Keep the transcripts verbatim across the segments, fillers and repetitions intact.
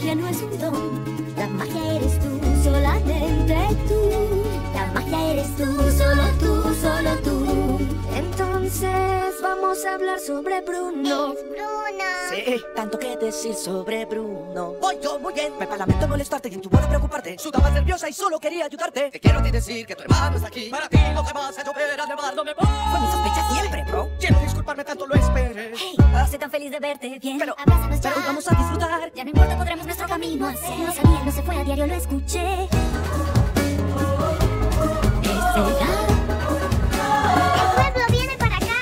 magia no es un don. La magia eres tú, solamente tú. La magia eres tú, solo tú, solo tú. Entonces vamos a hablar sobre Bruno. Es Bruno. Sí, tanto que decir sobre Bruno. Voy yo muy bien, me lamento molestarte y en tu boda preocuparte. Sudabas nerviosa y solo quería ayudarte. Te quiero a ti decir que tu hermano está aquí. Para ti los demás se lloverán de mar, no me voy. Fue mi sospecha siempre, bro. Quiero disculparme, tanto lo esperé. Hey, estoy tan feliz de verte bien. Pero, abrázanos ya. pero hoy vamos a disfrutar. Ya no importa, podremos nuestro camino hacer. No sabía, no se fue a diario, lo escuché. ¿Qué será? El pueblo viene para acá.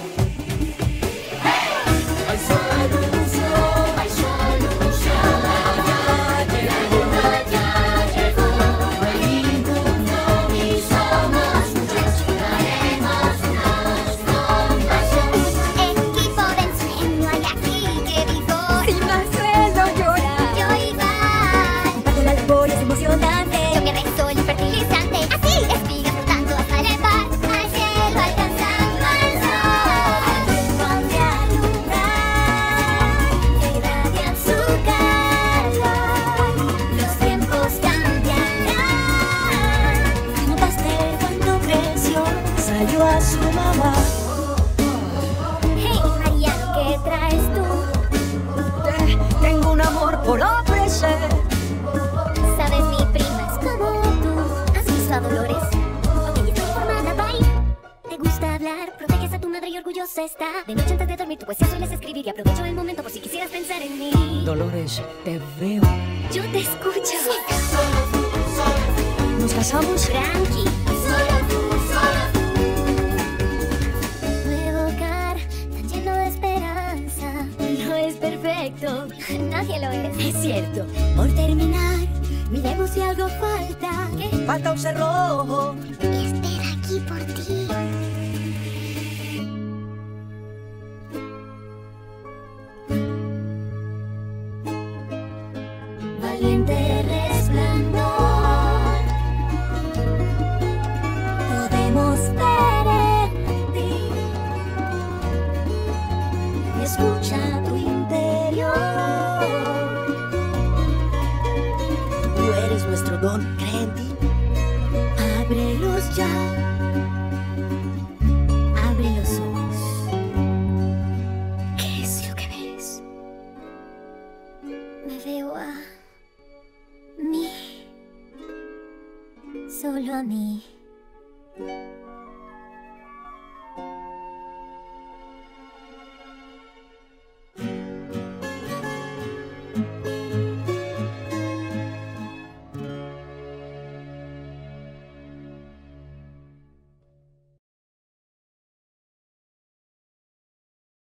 Equipo de ensueño hay aquí que vivo. Si Marcelo llora, Yo igual. comparto la labor, es emocionante. Yo que rezo el fertilizante. Así, espigas flotando hasta elevar al cielo, alcanzando al sol. Donde alumbrar, irradian su calor. Los tiempos cambiarán. Notaste cuando creció, salió a su mamá. Hey, Mariano, ¿qué traes tú? Te- tengo un amor por ofrecer. Sabes, mi prima es como tú. ¿Has visto a Dolores? Ok, estoy informada, bye. ¿Te gusta hablar? Proteges a tu madre y orgullosa está. De noche antes de dormir tu poesía sueles escribir. Y aprovecho el momento por si quisieras pensar en mí. Dolores, te veo. Yo te escucho. ¿Nos casamos? Tranqui. Solo tú, solo tú. Nuevo hogar, tan lleno de esperanza. No es perfecto, Nadie lo es. es cierto. Por terminar, miremos si algo falta. ¿Qué? Falta un cerrojo. Espera aquí por ti. Valiente resplandor, podemos ver en ti. Escucha tu interior. Tú eres nuestro don, cree en ti. Ábrelos ya. Abre los ojos. ¿Qué es lo que ves? Me veo a mí. Solo a mí.